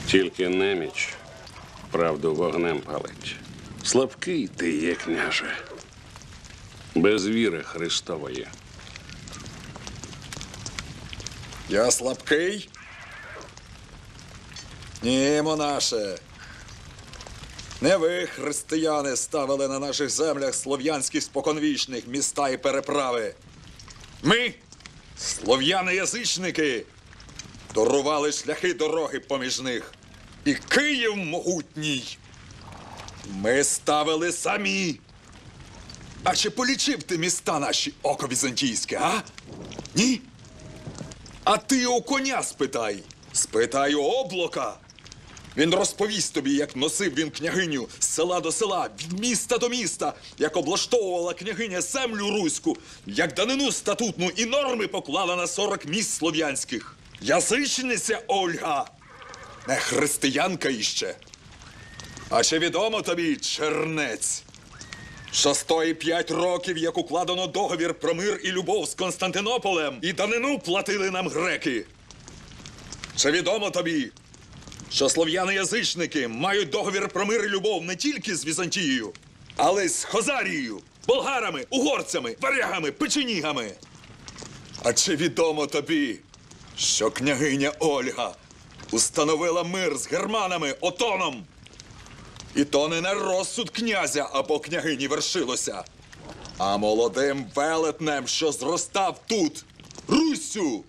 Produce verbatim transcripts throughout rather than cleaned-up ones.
Тільки неміч правду вогнем палить. Слабкий ти є, княже, без віри Христової. Я слабкий? Ні, монаше. Не ви, християни, ставили на наших землях слов'янських споконвічних міста і переправи. Ми, слов'яни-язичники, торували шляхи дороги поміж них. І Київ могутній ми ставили самі. А чи полічив ти міста наші, око візантійське, а? Ні? А ти у коня спитай. Спитай у Облака. Він розповість тобі, як носив він княгиню з села до села, від міста до міста, як облаштовувала княгиня землю руську, як данину статутну і норми поклала на сорок міст слов'янських. Язичниця Ольга, не християнка іще. А чи відомо тобі, чернець, що сто п'ять років, як укладено договір про мир і любов з Константинополем, і данину платили нам греки? Чи відомо тобі, що слов'яни-язичники мають договір про мир і любов не тільки з Візантією, але й з Хозарією, болгарами, угорцями, варягами, печенігами? А чи відомо тобі, що княгиня Ольга установила мир з германами, Отоном? І то не на розсуд князя або княгині вершилося, а молодим велетнем, що зростав тут, Руссю.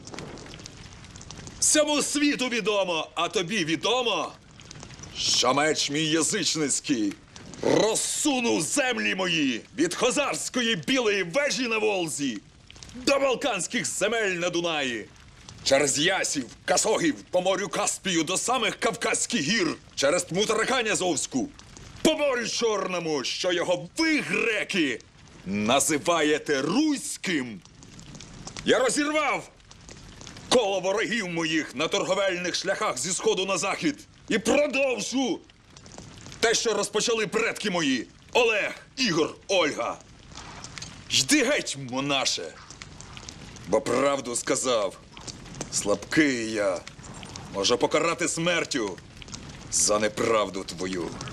Всьому світу відомо, а тобі відомо, що меч мій язичницький розсунув землі мої від хозарської білої вежі на Волзі до балканських земель на Дунаї, через Ясів, Касогів, по морю Каспію до самих Кавказьких гір, через Тмутаракань Азовську, по морю Чорному, що його ви, греки, називаєте руським. Я розірвав коло ворогів моїх на торговельних шляхах зі сходу на захід і продовжу те, що розпочали предки мої – Олег, Ігор, Ольга. Йди геть, монаше, бо правду сказав. Слабкий я, можу покарати смертю за неправду твою.